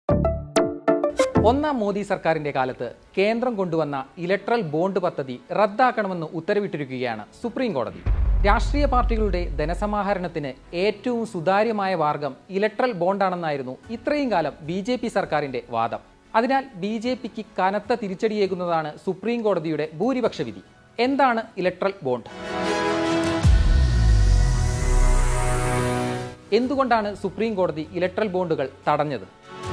ഒന്നാം മോദി സർക്കാരിന്റെ കാലത്ത് കേന്ദ്രം കൊണ്ടുവന്ന ഇലക്ട്രൽ ബോണ്ട് പദ്ധതി റദ്ദാക്കണമെന്ന് ഉത്തരവിട്ടിരിക്കുകയാണ് സുപ്രീം കോടതി. രാഷ്ട്രീയ പാർട്ടികളുടെ ധനസമാഹരണത്തിന് ഏറ്റവും സുതാര്യമായ മാർഗം ഇലക്ട്രൽ ബോണ്ടാണെന്നായിരുന്നു ഇത്രയും കാലം ബി.ജെ.പി. സർക്കാരിന്റെ വാദം. അതിനാൽ ബി.ജെ.പിക്ക് കനത്ത തിരിച്ചടിയേകുന്നതാണ് സുപ്രീം കോടതിയുടെ ഭൂരിപക്ഷ വിധി. എന്താണ് ഇലക്ട്രൽ ബോണ്ട്? എന്തുകൊണ്ടാണ് സുപ്രീം കോടതി ഇലക്ട്രൽ ബോണ്ടുകൾ തടഞ്ഞത്?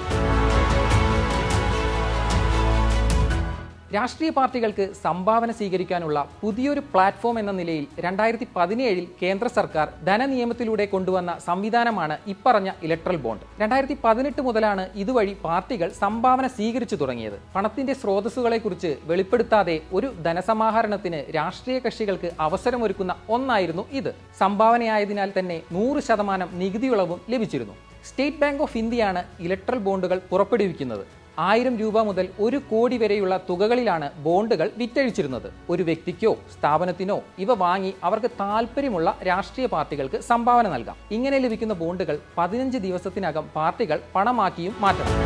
രാഷ്ട്രീയ പാർട്ടികൾക്ക് സംഭാവന സ്വീകരിക്കാനുള്ള പുതിയൊരു പ്ലാറ്റ്ഫോം എന്ന നിലയിൽ 2017 കേന്ദ്ര സർക്കാർ ധനനിയമത്തിലൂടെ കൊണ്ടുവന്ന സംവിധാനമാണ് ഇപ്പറഞ്ഞ ഇലക്ട്രൽ ബോണ്ട്. 2018 മുതലാണ് ഇതുവഴി പാർട്ടികൾ സംഭാവന സ്വീകരിച്ചു തുടങ്ങിയത്. പണത്തിന്റെ സ്രോതസ്സുകളെക്കുറിച്ച് വെളിപ്പെടുത്താതെ ഒരു ധനസമാഹരണത്തിന് രാഷ്ട്രീയ കക്ഷികൾക്ക് അവസരമൊരുക്കുന്ന ഒന്നായിരുന്നു ഇത്. സംഭാവനയായതിനാൽ തന്നെ 100% നികുതി ഇളവും ലഭിച്ചിരുന്നു. സ്റ്റേറ്റ് ബാങ്ക് ഓഫ് ഇന്ത്യയാണ് ഇലക്ട്രൽ ബോണ്ടുകൾ പുറപ്പെടുവിക്കുന്നത്. 1000 രൂപ മുതൽ 1 കോടി വരെയുള്ള തുകകളിലാണ് ബോണ്ടുകൾ വിറ്റഴിച്ചിരുന്നത്. ഒരു വ്യക്തിക്കോ സ്ഥാപനത്തിനോ ഇവ വാങ്ങി അവർക്ക് താല്പര്യമുള്ള രാഷ്ട്രീയ പാർട്ടികൾക്ക് സംഭാവന നൽകാം. ഇങ്ങനെ ലഭിക്കുന്ന ബോണ്ടുകൾ 15 ദിവസത്തിനകം പാർട്ടികൾ പണമാക്കിയും മാറ്റണം.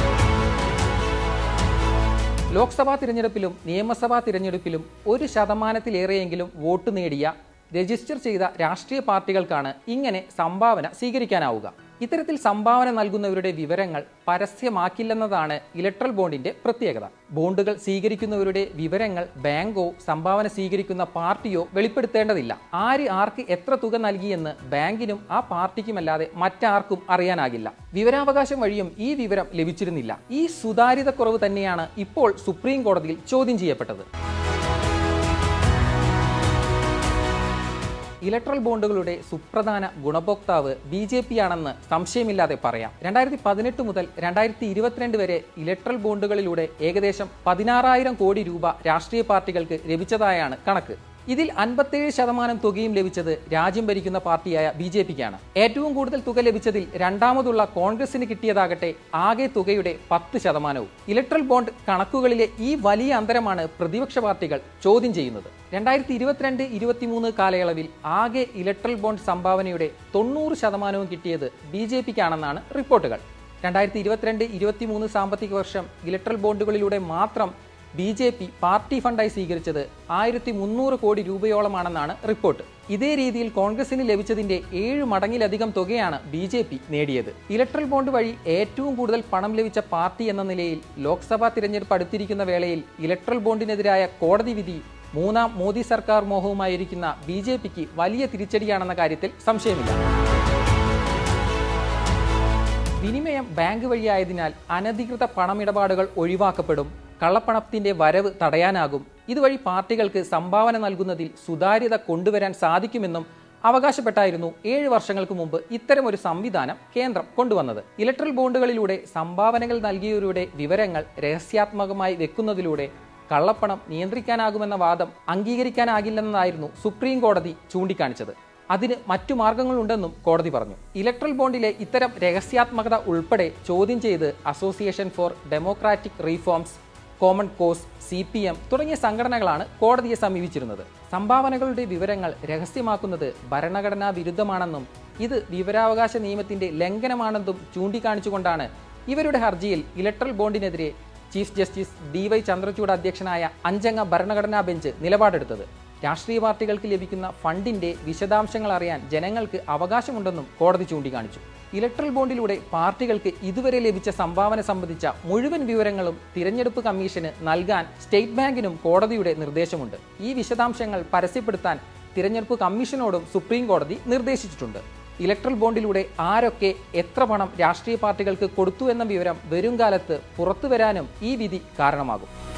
ലോക്സഭാ തിരഞ്ഞെടുപ്പിലും നിയമസഭാ തിരഞ്ഞെടുപ്പിലും 1%-ലേറെയെങ്കിലും വോട്ട് നേടിയ രജിസ്റ്റർ ചെയ്ത രാഷ്ട്രീയ പാർട്ടികൾക്കാണ് ഇങ്ങനെ സംഭാവന സ്വീകരിക്കാനാവുക. ഇത്തരത്തിൽ സംഭാവന നൽകുന്നവരുടെ വിവരങ്ങൾ പരസ്യമാക്കില്ലെന്നതാണ് ഇലക്ട്രൽ ബോണ്ടിന്റെ പ്രത്യേകത. ബോണ്ടുകൾ സ്വീകരിക്കുന്നവരുടെ വിവരങ്ങൾ ബാങ്കോ സംഭാവന സ്വീകരിക്കുന്ന പാർട്ടിയോ വെളിപ്പെടുത്തേണ്ടതില്ല. ആർക്ക് എത്ര തുക നൽകിയെന്ന് ബാങ്കിനും ആ പാർട്ടിക്കുമല്ലാതെ മറ്റാർക്കും അറിയാനാകില്ല. വിവരാവകാശം വഴിയും ഈ വിവരം ലഭിച്ചിരുന്നില്ല. ഈ സുതാര്യതക്കുറവ് തന്നെയാണ് ഇപ്പോൾ സുപ്രീം കോടതിയിൽ ചോദ്യം ചെയ്യപ്പെട്ടത്. ഇലക്ട്രൽ ബോണ്ടുകളുടെ സുപ്രധാന ഗുണഭോക്താവ് ബി.ജെ.പി. ആണെന്ന് സംശയമില്ലാതെ പറയാം. 2018 മുതൽ 2022 വരെ ഇലക്ട്രൽ ബോണ്ടുകളിലൂടെ ഏകദേശം 16,000 കോടി രൂപ രാഷ്ട്രീയ പാർട്ടികൾക്ക് ലഭിച്ചതായാണ് കണക്ക്. ഇതിൽ 57% തുകയും ലഭിച്ചത് രാജ്യം ഭരിക്കുന്ന പാർട്ടിയായ ബി.ജെ.പിക്കാണ്. ഏറ്റവും കൂടുതൽ തുക ലഭിച്ചതിൽ രണ്ടാമതുള്ള കോൺഗ്രസിന് കിട്ടിയതാകട്ടെ ആകെ തുകയുടെ 10%. ഇലക്ട്രൽ ബോണ്ട് കണക്കുകളിലെ ഈ വലിയ അന്തരമാണ് പ്രതിപക്ഷ പാർട്ടികൾ ചോദ്യം ചെയ്യുന്നത്. 2022-23 കാലയളവിൽ ആകെ ഇലക്ട്രൽ ബോണ്ട് സംഭാവനയുടെ 90% കിട്ടിയത് ബി.ജെ.പിക്കാണെന്നാണ് റിപ്പോർട്ടുകൾ. 2022-23 സാമ്പത്തിക വർഷം ഇലക്ട്രൽ ബോണ്ടുകളിലൂടെ മാത്രം ബി.ജെ.പി. പാർട്ടി ഫണ്ടായി സ്വീകരിച്ചത് 1300 കോടി രൂപയോളമാണെന്നാണ് റിപ്പോർട്ട്. ഇതേ രീതിയിൽ കോൺഗ്രസിന് ലഭിച്ചതിന്റെ 7 മടങ്ങിലധികം തുകയാണ് ബി.ജെ.പി. നേടിയത്. ഇലക്ട്രൽ ബോണ്ട് വഴി ഏറ്റവും കൂടുതൽ പണം ലഭിച്ച പാർട്ടി എന്ന നിലയിൽ ലോക്സഭാ തിരഞ്ഞെടുപ്പ് അടുത്തിരിക്കുന്ന വേളയിൽ ഇലക്ട്രൽ ബോണ്ടിനെതിരായ കോടതി വിധി മൂന്നാം മോദി സർക്കാർ മോഹവുമായിരിക്കുന്ന ബി.ജെ.പിക്ക് വലിയ തിരിച്ചടിയാണെന്ന കാര്യത്തിൽ സംശയമില്ല. വിനിമയം ബാങ്ക് വഴിയായതിനാൽ അനധികൃത പണമിടപാടുകൾ ഒഴിവാക്കപ്പെടും. കള്ളപ്പണത്തിന്റെ വരവ് തടയാനാകും. ഇതുവഴി പാർട്ടികൾക്ക് സംഭാവന നൽകുന്നതിൽ സുതാര്യത കൊണ്ടുവരാൻ സാധിക്കുമെന്നും അവകാശപ്പെട്ടായിരുന്നു 7 വർഷങ്ങൾക്ക് മുമ്പ് ഇത്തരമൊരു സംവിധാനം കേന്ദ്രം കൊണ്ടുവന്നത്. ഇലക്ട്രൽ ബോണ്ടുകളിലൂടെ സംഭാവനകൾ നൽകിയവരുടെ വിവരങ്ങൾ രഹസ്യാത്മകമായി വെക്കുന്നതിലൂടെ കള്ളപ്പണം നിയന്ത്രിക്കാനാകുമെന്ന വാദം അംഗീകരിക്കാനാകില്ലെന്നായിരുന്നു സുപ്രീം കോടതി ചൂണ്ടിക്കാണിച്ചത്. അതിന് മറ്റു മാർഗങ്ങളുണ്ടെന്നും കോടതി പറഞ്ഞു. ഇലക്ട്രൽ ബോണ്ടിലെ ഇത്തരം രഹസ്യാത്മകത ഉൾപ്പെടെ ചോദ്യം ചെയ്ത് Association for Democratic Reforms, Common Cause, CPM തുടങ്ങിയ സംഘടനകളാണ് കോടതിയെ സമീപിച്ചിരുന്നത്. സംഭാവനകളുടെ വിവരങ്ങൾ രഹസ്യമാക്കുന്നത് ഭരണഘടനാ വിരുദ്ധമാണെന്നും ഇത് വിവരാവകാശ നിയമത്തിന്റെ ലംഘനമാണെന്നും ചൂണ്ടിക്കാണിച്ചുകൊണ്ടാണ് ഇവരുടെ ഹർജിയിൽ ഇലക്ട്രൽ ബോണ്ടിനെതിരെ ചീഫ് ജസ്റ്റിസ് D.Y. ചന്ദ്രചൂഡ് അധ്യക്ഷനായ 5-അംഗ ഭരണഘടനാ ബെഞ്ച് നിലപാടെടുത്തത്. രാഷ്ട്രീയ പാർട്ടികൾക്ക് ലഭിക്കുന്ന ഫണ്ടിന്റെ വിശദാംശങ്ങൾ അറിയാൻ ജനങ്ങൾക്ക് അവകാശമുണ്ടെന്നും കോടതി ചൂണ്ടിക്കാണിച്ചു. ഇലക്ട്രൽ ബോണ്ടിലൂടെ പാർട്ടികൾക്ക് ഇതുവരെ ലഭിച്ച സംഭാവന സംബന്ധിച്ച മുഴുവൻ വിവരങ്ങളും തിരഞ്ഞെടുപ്പ് കമ്മീഷന് നൽകാൻ സ്റ്റേറ്റ് ബാങ്കിനും കോടതിയുടെ നിർദ്ദേശമുണ്ട്. ഈ വിശദാംശങ്ങൾ പരസ്യപ്പെടുത്താൻ തിരഞ്ഞെടുപ്പ് കമ്മീഷനോടും സുപ്രീം കോടതി നിർദ്ദേശിച്ചിട്ടുണ്ട്. ഇലക്ട്രൽ ബോണ്ടിലൂടെ ആരൊക്കെ എത്ര പണം രാഷ്ട്രീയ പാർട്ടികൾക്ക് കൊടുത്തു എന്ന വിവരം വരും കാലത്ത് പുറത്തുവരാനും ഈ വിധി കാരണമാകും.